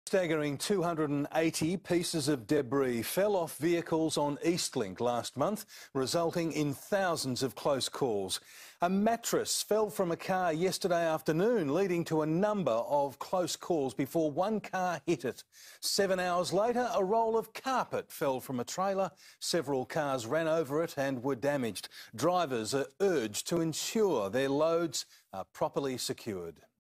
Staggering 280 pieces of debris fell off vehicles on EastLink last month, resulting in thousands of close calls. A mattress fell from a car yesterday afternoon, leading to a number of close calls before one car hit it. 7 hours later, a roll of carpet fell from a trailer. Several cars ran over it and were damaged. Drivers are urged to ensure their loads are properly secured.